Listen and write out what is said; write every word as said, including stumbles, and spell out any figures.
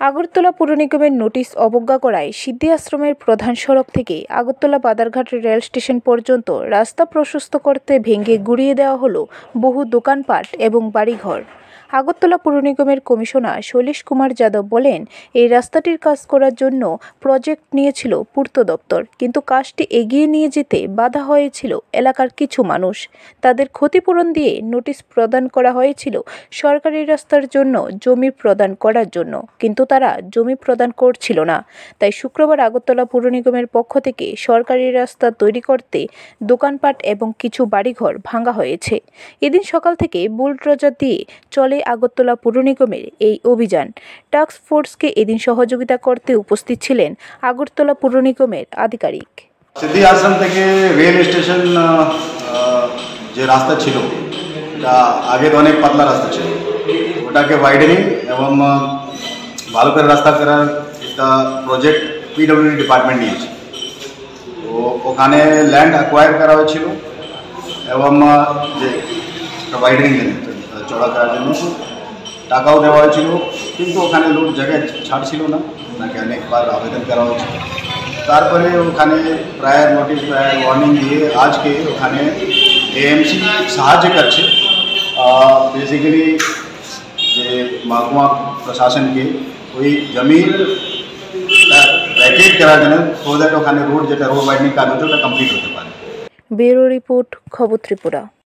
আগরতলা পুর নিগমের নোটিশ অবজ্ঞা করায় সিদ্ধি আশ্রমের প্রধান সড়ক থেকে আগরতলা বাদারঘাট রেল স্টেশন পর্যন্ত রাস্তা প্রশস্ত করতে ভেঙে গুড়িয়ে দেওয়া হলো বহু দোকানপাট এবং বাড়িঘর। আগরতলা পুর নিগমের কমিশনার শৈলেশ কুমার যাদব বলেন, এই রাস্তাটির কাজ করার জন্য প্রজেক্ট নিয়েছিল পূর্ত দপ্তর, কিন্তু কাজটি এগিয়ে নিয়ে যেতে বাধা হয়েছিল এলাকার কিছু মানুষ। তাদের ক্ষতিপূরণ দিয়ে নোটিশ প্রদান করা হয়েছিল সরকারি রাস্তার জন্য জমি প্রদান করার জন্য, কিন্তু তারা জমি প্রদান করছিল না। তাই শুক্রবার আগরতলা পুর নিগমের পক্ষ থেকে সরকারি রাস্তা তৈরি করতে দোকানপাট এবং কিছু বাড়িঘর ভাঙা হয়েছে। এদিন সকাল থেকে বুলডোজার দিয়ে চলে আগরতলা পুর নিগমের এই অভিযান। টাস্ক ফোর্সকে এদিন সহযোগিতা করতে উপস্থিত ছিলেন আগরতলা পুর নিগমের আধিকারিক। সিদ্ধি আশ্রম থেকে রেল স্টেশন যে রাস্তা ছিল তা আগে তো অনেক পাতলা রাস্তা ছিল, ওটাকে ওয়াইডেনিং এবং ভালো করে রাস্তা করার একটা প্রজেক্ট পিডব্লিউডি ডিপার্টমেন্ট নিয়েছে। তো ওখানে ল্যান্ড অ্যাকোয়ার করা হয়েছিল এবং যে ওয়াইডেনিং চড়া করার জন্য টাকাও দেওয়া হয়েছিল, কিন্তু ওখানে লোক জায়গায় ছাড়ছিল না, ওনাকে অনেকবার আবেদন করা হয়েছিল। তারপরে ওখানে প্রায় নোটিশ প্রায় ওয়ার্নিং দিয়ে আজকে ওখানে এএমসি সাহায্য করছে বেসিক্যালি যে মহকুমা প্রশাসনকে ওই জমিন ভ্যাকেট করার জন্য, সো দ্যাট ওখানে রোড যেটা রোড ওয়াইডনিং কাজ হচ্ছে ওটা কমপ্লিট হতে পারে। ব্যুরো রিপোর্ট, খবর ত্রিপুরা।